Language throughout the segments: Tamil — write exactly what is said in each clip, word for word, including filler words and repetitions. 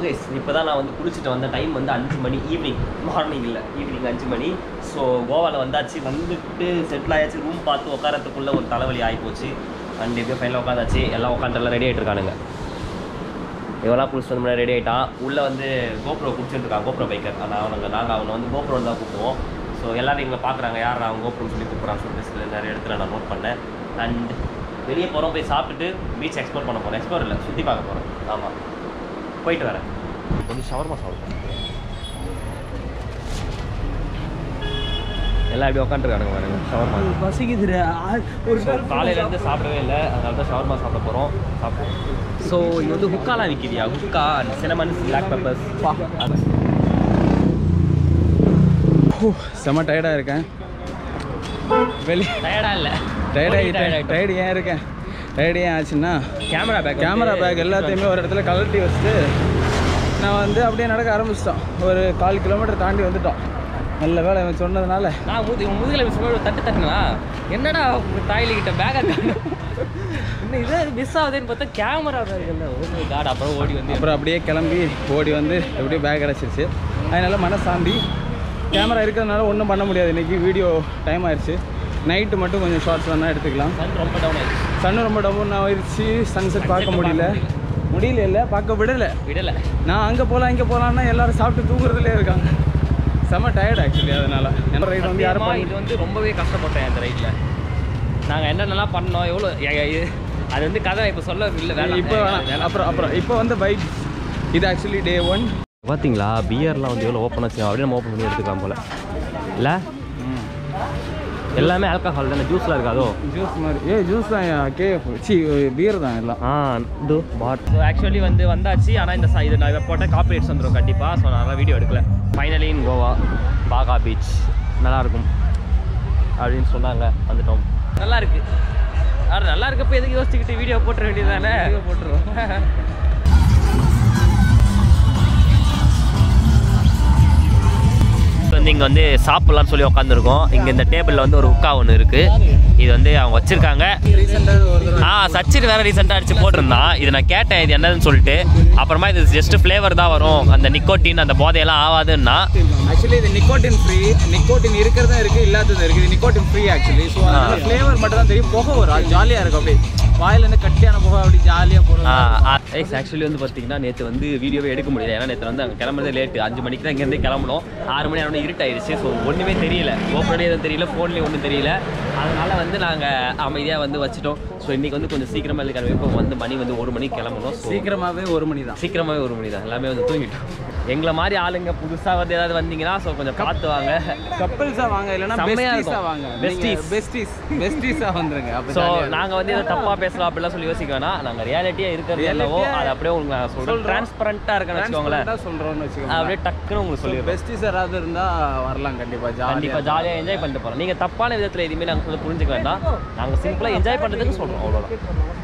கைஸ் இப்போ தான் நான் வந்து குளிச்சுட்டு வந்த டைம் வந்து அஞ்சு மணி ஈவினிங் மார்னிங் இல்லை ஈவினிங் அஞ்சு மணி ஸோ கோவாவில் வந்தாச்சு வந்துட்டு செட்டில் ஆயாச்சு ரூம் பார்த்து உட்காரத்துக்குள்ளே ஒரு தலைவலி ஆகிப்போச்சு அண்ட் எப்படியோ ஃபைனலாக உட்காந்தாச்சு எல்லாம் உட்காந்து எல்லாம் ரெடி ஆகிட்டு இருக்கானுங்க இவெல்லாம் குளிச்சுட்டு வந்து ரெடி ஆகிட்டான் உள்ளே வந்து கோப்ரோ குடிச்சுட்டு இருக்கான் கோப்ரோ பைக்கர் ஆனால் அவனுங்க நாங்கள் அவனை வந்து கோப்ரோ தான் கூப்பிடுவோம் ஸோ எல்லோரும் எங்களை பார்க்குறாங்க யார் அவங்க கோப்ரோன்னு சொல்லி கூப்பிட்றான்னு சொல்லிட்டு சில நிறைய இடத்துல நான் நோட் பண்ணேன் அண்ட் வெளியே போகிறோம் போய் சாப்பிட்டுட்டு பீச் எக்ஸ்ப்ளோர் பண்ண போகிறோம் எக்ஸ்ப்ளோர் இல்லை சுற்றி பார்க்க போகிறோம் ஆமாம் போயிட்டு வரேன் கொஞ்சம் ஷவர்மா சாப்பிடுவோம் எல்லாம் எப்படி உட்காந்துருக்கானுங்க பாருங்க ஷவர்மா பசிக்குது ஒரு காலையிலேருந்து சாப்பிடவே இல்லை அதனால தான் ஷவர்மா சாப்பிட போகிறோம் சாப்பிடுவோம் ஸோ இது வந்து ஹுக்காலாம் விற்கிறியா ஹுக்கா சினமன் பிளாக் பெப்பர்ஸ் செம்ம டயர்டாக இருக்கேன் வெளி டயர்டாக இல்லை டயர்டாக டயர்டு ஏன் இருக்கேன் டயர்டு ஏன் ஆச்சுன்னா கேமரா பேக் கேமரா பேக் எல்லாத்தையுமே ஒரு இடத்துல கழட்டி வச்சுட்டு நான் வந்து அப்படியே நடக்க ஆரம்பிச்சிட்டோம் ஒரு கால் கிலோமீட்டர் தாண்டி வந்துட்டோம் நல்ல வேலை இவன் சொன்னதுனால நான் முது முதுகில் சொல்ல தட்டு தட்டுங்களா என்னடா தாயிலிக்கிட்ட பேக் இன்னும் இதே மிஸ் ஆகுதுன்னு பார்த்தா கேமரா பேக் இல்லை ஓகே காட் அப்புறம் ஓடி வந்து அப்புறம் அப்படியே கிளம்பி ஓடி வந்து எப்படியோ பேக் கிடச்சிருச்சு அதனால மனசாந்தி கேமரா இருக்கிறதுனால ஒன்றும் பண்ண முடியாது இன்றைக்கி வீடியோ டைம் ஆயிடுச்சு நைட்டு மட்டும் கொஞ்சம் ஷார்ட்ஸ் வேணால் எடுத்துக்கலாம் சன் ரொம்ப டவுன் ஆயிடுச்சு சன்னு ரொம்ப டவுன் ஆயிடுச்சு சன்செட் பார்க்க முடியல முடியல இல்லை பார்க்க விடலை விடலை நான் அங்கே போகலாம் இங்கே போகலான்னா எல்லோரும் சாப்பிட்டு தூங்குறதுலே இருக்காங்க செம்ம டயர்ட் ஆக்சுவலி அதனால் என்ன ரைட் வந்து யாரும் இது வந்து ரொம்பவே கஷ்டப்பட்டேன் அந்த ரைட்டில் நாங்கள் என்னென்னலாம் பண்ணோம் எவ்வளோ அது வந்து கதை இப்போ சொல்ல இல்லை வேலை இப்போ வேணாம் அப்புறம் அப்புறம் இப்போ வந்து பைக் இது ஆக்சுவலி டே ஒன் பார்த்தீங்களா பியர்லாம் வந்து எவ்வளோ ஓப்பன் வச்சு அப்படியே நம்ம ஓப்பன் பண்ணி எடுத்துக்கலாம் போல் இல்லை எல்லாமே ஆல்கஹால் தானே ஜூஸ்லாம் இருக்காதோ ஜூஸ் மாதிரி ஏ ஜூஸ் தான் கேஎஃப் சி பியர் தான் எல்லாம் ஆ இது பாட் ஸோ ஆக்சுவலி வந்து வந்தாச்சு ஆனால் இந்த இது நான் இதை போட்டால் காப்பி ரைட்ஸ் வந்துடும் கண்டிப்பாக ஸோ நான் வீடியோ எடுக்கல finally in Goa Baga beach நல்லாயிருக்கும் அப்படின்னு சொன்னாங்க வந்துட்டோம் நல்லா இருக்கு அது நல்லா இருக்கப்போ எதுக்கு யோசிச்சுக்கிட்டு வீடியோ போட்டுற வேண்டியது தானே வீடியோ போட்டுருவோம் வந்து இங்கே வந்து சாப்பிட்லான்னு சொல்லி உட்காந்துருக்கோம் இங்கே இந்த டேபிளில் வந்து ஒரு உக்கா ஒன்று இருக்குது இது வந்து அவங்க வச்சுருக்காங்க ஆ சச்சின் வேறு ரீசெண்டாக அடிச்சு போட்டிருந்தான் இது நான் கேட்டேன் இது என்னதுன்னு சொல்லிட்டு அப்புறமா இது ஜஸ்ட் ஃப்ளேவர் தான் வரும் அந்த நிக்கோட்டின் அந்த போதையெல்லாம் ஆகாதுன்னா ஆக்சுவலி இது நிக்கோட்டின் ஃப்ரீ நிக்கோட்டின் இருக்கிறதும் இருக்குது இல்லாததும் இருக்குது இது nicotine free actually so flavour மட்டும் தான் தெரியும் புகை வரும் அது ஜாலியாக இருக்கும் அப்படி வாயிலேருந்து கட்டியான புகை அப்படி ஜாலியாக போகிறோம் ஆக்சுவலி வந்து பார்த்தீங்கன்னா நேற்று வந்து வீடியோவே எடுக்க முடியல ஏன்னா நேற்று வந்து அங்கே கிளம்புறதே லேட்டு அஞ்சு மணிக்கு தான் இங்கேருந்து கிளம்பணும் ஆறு மணி ஆனால் இருட்டாயிடுச்சு ஸோ ஒன்றுமே தெரியல ஓப்பனே எதுவும் தெரியல ஃபோன்லேயும் ஒன்றும் தெரியல அதனால் வந்து நாங்கள் அமைதியாக வந்து வச்சுட்டோம் ஸோ இன்றைக்கி வந்து கொஞ்சம் சீக்கிரமாக இல்லை கிளம்பி இப்போ வந்து மணி வந்து ஒரு மணிக்கு கிளம்பணும் சீக்கிரமாகவே ஒரு மணி தான் சீக்கிரமாகவே ஒரு மணி தான் எல்லாமே வந்து தூங்கிட்டோம் எங்களை மாதிரி ஆளுங்க புதுசாக வந்து ஏதாவது வந்தீங்கன்னா ஸோ கொஞ்சம் பார்த்து வாங்க கப்பல்ஸாக வாங்க இல்லைன்னா பெஸ்டீஸாக வாங்க பெஸ்டீஸ் பெஸ்டீஸ் பெஸ்டீஸாக வந்துருங்க ஸோ நாங்கள் வந்து ஏதோ தப்பாக பேசலாம் அப்படிலாம் சொல்லி யோசிக்க வேணாம் நாங்கள் ரியாலிட்டியாக இருக்கிறது என்னவோ அது அப்படியே உங்களுக்கு நான் சொல்கிறேன் ட்ரான்ஸ்பரண்ட்டாக இருக்குன்னு வச்சுக்கோங்களேன் சொல்கிறோன்னு வச்சுக்கோங்க அப்படியே டக்குன்னு உங்களுக்கு சொல்லி பெஸ்டீஸ் யாராவது இருந்தால் வரலாம் கண்டிப்பாக கண்டிப்பாக ஜாலியாக என்ஜாய் பண்ணிட்டு போகிறோம் நீங்கள் தப்பான விதத்தில் எதுவுமே நாங்கள் சொல்ல புரிஞ்சுக்க வேண்டாம் நாங்கள் சிம்பிளாக என்ஜாய் பண்ணுறதுக்கு சொல்கிறோம் அவ்வளோதான்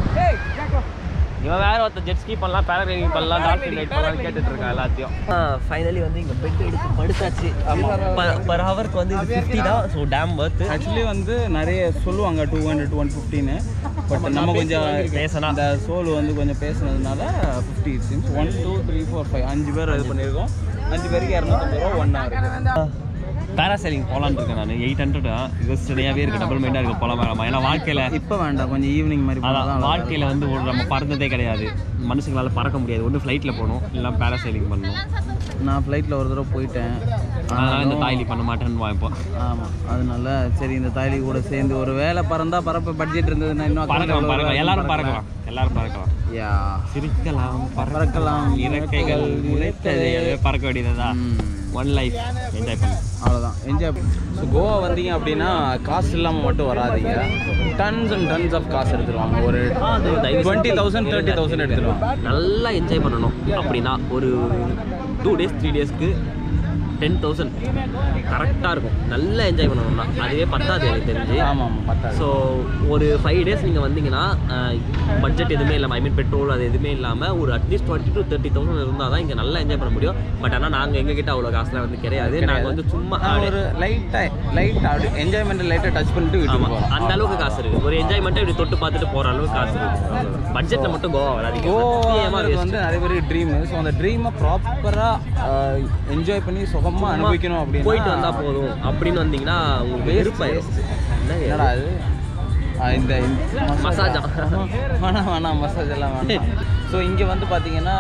இவன் வேற ஒருத்தர் ஜெட் ஸ்கீ பண்ணலாம் பேராகிளைடிங் பண்ணலாம் டால்ஃபின் ரைட் பண்ணலாம் கேட்டுட்டு இருக்கான் எல்லாத்தையும் ஃபைனலி வந்து இங்கே பெட் எடுத்து படுத்தாச்சு பர் ஹவருக்கு வந்து இது ஃபிஃப்டி தான் ஸோ டேம் ஒர்த்து ஆக்சுவலி வந்து நிறைய சொல்லுவாங்க டூ ஹண்ட்ரட் ஒன் ஃபிஃப்டின்னு பட் நம்ம கொஞ்சம் பேசணும் இந்த சோல் வந்து கொஞ்சம் பேசுனதுனால fifty it's one two three four five அஞ்சு பேர் இது பண்ணியிருக்கோம் அஞ்சு பேருக்கு இரநூத்தம்பது ரூபா ஒன் ஹவர் பேராசைலிங் போகலான்னு இருக்கேன் நான் எயிட் ஹண்ட்ரட் இது சரியாகவே இருக்குது டபுள் மைண்டாக இருக்குது போகலாம் வேணாமா ஏன்னா வாழ்க்கையில் இப்போ வேண்டாம் கொஞ்சம் ஈவினிங் மாதிரி அதான் வாழ்க்கையில் வந்து ஒரு நம்ம பறந்ததே கிடையாது மனுஷங்களால் பறக்க முடியாது ஒன்று ஃப்ளைட்டில் போகணும் இல்லை பேராசைலிங் பண்ணணும் நான் ஃப்ளைட்டில் ஒரு தடவை போயிட்டேன் அதனால் இந்த தாய்லி பண்ண மாட்டேன்னு வாய்ப்போம் ஆமாம் அதனால சரி இந்த தாய்லி கூட சேர்ந்து ஒரு வேலை பறந்தால் பறப்ப பட்ஜெட் இருந்ததுன்னா இன்னும் பறக்கலாம் பறக்கலாம் எல்லாரும் பறக்கலாம் எல்லாரும் பறக்கலாம் யா சிரிக்கலாம் பறக்கலாம் இறக்கைகள் பறக்க வேண்டியதுதான் ஒன் லைஃப் என்ஜாய் பண்ணலாம் அவ்வளோதான் என்ஜாய் ஸோ கோவா வந்தீங்க அப்படின்னா காசு இல்லாமல் மட்டும் வராதிங்க டன்ஸ் அண்ட் டன்ஸ் ஆஃப் காசு எடுத்துருவாங்க ஒரு டுவெண்ட்டி தௌசண்ட் தேர்ட்டி தௌசண்ட் எடுத்துருவாங்க நல்லா என்ஜாய் பண்ணணும் அப்படின்னா ஒரு டூ டேஸ் த்ரீ டேஸ்க்கு டென் தௌசண்ட் கரெக்டாக இருக்கும். நல்லா என்ஜாய் பண்ணணும்னா அதுவே பத்தாது எனக்கு தெரிஞ்சு. ஆமாம் ஆமாம் பத்தாது. ஸோ ஒரு ஃபைவ் டேஸ் நீங்கள் வந்தீங்கன்னா பட்ஜெட் எதுவுமே இல்லாமல் ஐ மீன் பெட்ரோல் அது எதுவுமே இல்லாமல் ஒரு at least twenty to thirty thousand இருந்தால் தான் இங்கே நல்லா என்ஜாய் பண்ண முடியும். பட் ஆனால் நாங்கள் எங்ககிட்ட அவ்வளோ காசுலாம் வந்து கிடையாது. நாங்கள் வந்து சும்மா ஒரு லைட்டாக லைட்டாக அப்படி என்ஜாய்மெண்ட் லைட்டாக டச் பண்ணிட்டு வீட்டுக்கு போகலாம். அந்த அளவுக்கு காசு இருக்குது. ஒரு என்ஜாய்மெண்ட்டை இப்படி தொட்டு பார்த்துட்டு போகிற அளவுக்கு காசு இருக்குது. பட்ஜெட்டில் மட்டும் கோவா வராது. கோவா வந்து நிறைய பேருக்கு ட்ரீமு. ஸோ அந்த ட்ரீமை ப்ராப்பராக என்ஜாய் பண்ணி சுகமாக அனுபவிக்கணும் அப்படின்னு போயிட்டு வந்தால் போதும் அப்படின்னு வந்தீங்கன்னா உங்களுக்கு விருப்பம். என்னடா அது இந்த மசாஜா வேணாம் வேணாம் மசாஜ் எல்லாம் வேணாம். ஸோ இங்கே வந்து பார்த்தீங்கன்னா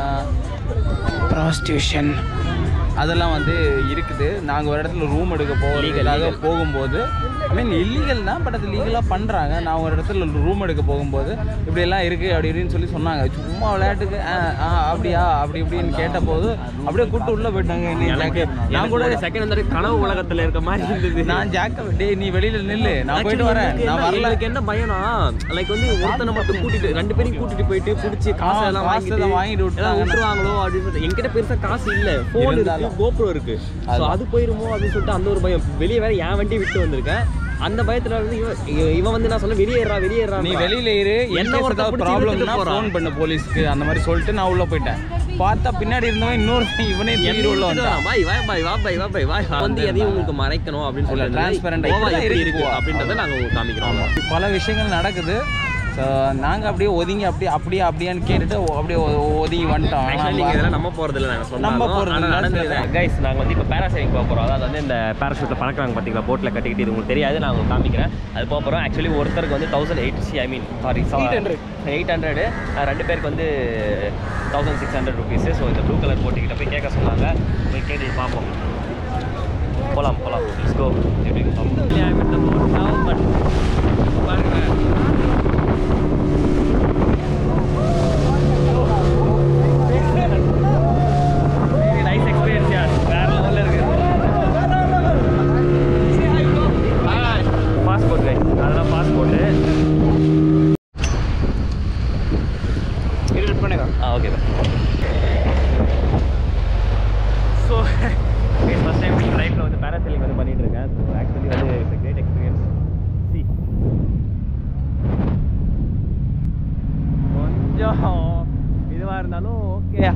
ப்ராஸ்டியூஷன் அதெல்லாம் வந்து இருக்குது. நாங்கள் ஒரு இடத்துல ரூம் எடுக்க போகிறதுக்காக போகும்போது ஐ மீன் இல்லீகல் தான், பட் அது லீகலாக பண்ணுறாங்க. நான் ஒரு இடத்துல ரூம் எடுக்க போகும்போது இப்படியெல்லாம் இருக்குது அப்படி இப்படின்னு சொல்லி சொன்னாங்க. சும்மா விளையாட்டுக்கு ஆ அப்படியா அப்படி இப்படின்னு கேட்டபோது அப்படியே கூப்பிட்டு உள்ளே போயிட்டாங்க. நான் கூட செகண்ட் வந்து கனவு உலகத்தில் இருக்க மாதிரி இருந்தது. நான் ஜாக்க டே நீ வெளியில் நில்லு நான் போயிட்டு வரேன். நான் வரல. எனக்கு என்ன பயனா லைக் வந்து ஒருத்தனை மட்டும் கூட்டிட்டு ரெண்டு பேரும் கூட்டிட்டு போயிட்டு பிடிச்சி காசு எல்லாம் வாங்கிட்டு வாங்கிட்டு விட்டுருவாங்களோ அப்படின்னு சொல்லிட்டு. என்கிட்ட பெருசாக காசு இல்லை, ஃபோன் இருக்கு, கோப்ரோ இருக்கு. ஸோ அது போயிருமோ அப்படின்னு சொல்லிட்டு அந்த ஒரு பயம். வெளியே வேற என் வண்டி விட்டு வந்திருக்கேன். அந்த பயத்துல வந்து இவன் வந்து நான் சொன்ன வெளியேறா வெளியேறா நீ வெளியில இரு, என்ன ஒரு ப்ராப்ளம்னா ஃபோன் பண்ண போலீஸ்க்கு அந்த மாதிரி சொல்லிட்டு நான் உள்ள போயிட்டேன். பார்த்தா பின்னாடி இருந்தவன் இன்னொரு இவனே தூக்கிட்டு உள்ள வந்தான். பாய் வாய் பாய் வா பாய் வா பாய் வா வந்து எதையும் உங்களுக்கு மறைக்கணும் அப்படின்னு சொல்லி டிரான்ஸ்பரண்டா எப்படி இருக்கு அப்படின்றத நாங்கள் உங்களுக்கு காமிக்கிறோம். பல விஷயங்கள் நடக்குது. ஸோ நாங்கள் அப்படியே ஒதுங்கி அப்படியே அப்படியே அப்படியான்னு கேட்டுட்டு அப்படியே ஒதுங்கி வந்துட்டோம். நீங்கள் இதெல்லாம் நம்ம போகிறது இல்லை, நாங்கள் சொன்னோம் நம்ம போகிறது கைஸ். நாங்கள் வந்து இப்போ பேராசைலிங் போக போகிறோம். அதாவது வந்து இந்த பேராஷூட்டில் பறக்கிறாங்க பார்த்தீங்களா, போட்டில் கட்டிக்கிட்டு. இது உங்களுக்கு தெரியாது, நான் உங்களுக்கு காமிக்கிறேன். அது போக போகிறோம். ஆக்சுவலி ஒருத்தருக்கு வந்து தௌசண்ட் எயிட் சி I mean sorry eight hundred ரெண்டு பேருக்கு வந்து thousand six hundred rupees. So இந்த ப்ளூ கலர் போட்டிக்கிட்ட போய் கேட்க சொன்னாங்க. போய் கேட்டு பார்ப்போம். போகலாம் போகலாம் லெட்ஸ் கோ. எப்படி பார்ப்போம். பட் பாருங்கள் இதுவாக இருந்தாலும் ஓகே.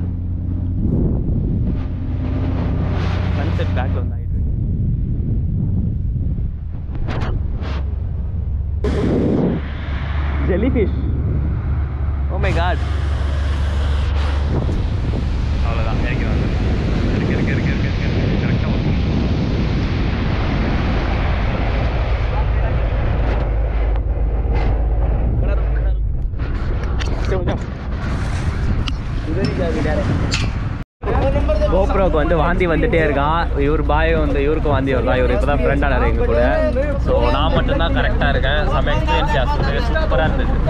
சன்செட் பேக்ல வந்து ஆகிட்டு இருக்கு. Jellyfish, oh my god. அவ்வளோதான் இறக்கிறாங்க. இருக்கு இருக்கு இருக்கு இருக்கு இருக்கு கரெக்டாக வரும். கோப்ரோக்கு வந்து வாந்தி வந்துட்டே இருக்கான். இவர் பாய் வந்து இவருக்கும் வாந்தி வருதா. இவர் இப்போ தான் ஃப்ரெண்டாக எங்க கூட. ஸோ நான் மட்டும்தான் கரெக்டாக இருக்கேன். செம்ம எக்ஸ்பீரியன்ஸ் ஆகுது, சூப்பராக இருந்தது.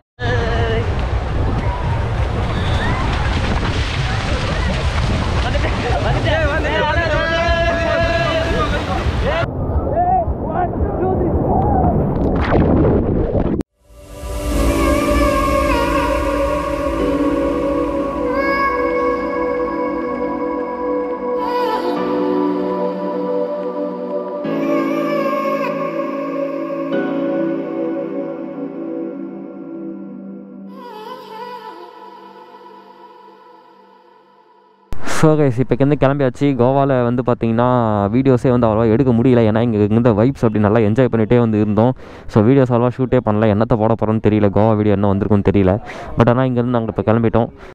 ஸோ கைஸ் இப்போ வந்து கிளம்பியாச்சு. கோவாவில் வந்து பார்த்திங்கன்னா வீடியோஸே வந்து அவ்வளோவா எடுக்க முடியல. ஏன்னா இங்கே இந்த வைப்ஸ் அப்படி நல்லா என்ஜாய் பண்ணிகிட்டே வந்து இருந்தோம். ஸோ வீடியோஸ் அவ்வளோவா ஷூட்டே பண்ணல. என்னத்தை போட போகிறோன்னு தெரியல. கோவா வீடியோ என்ன வந்திருக்குன்னு தெரியல. பட் ஆனால் இங்கேருந்து நாங்கள் இப்போ கிளம்பிட்டோம்.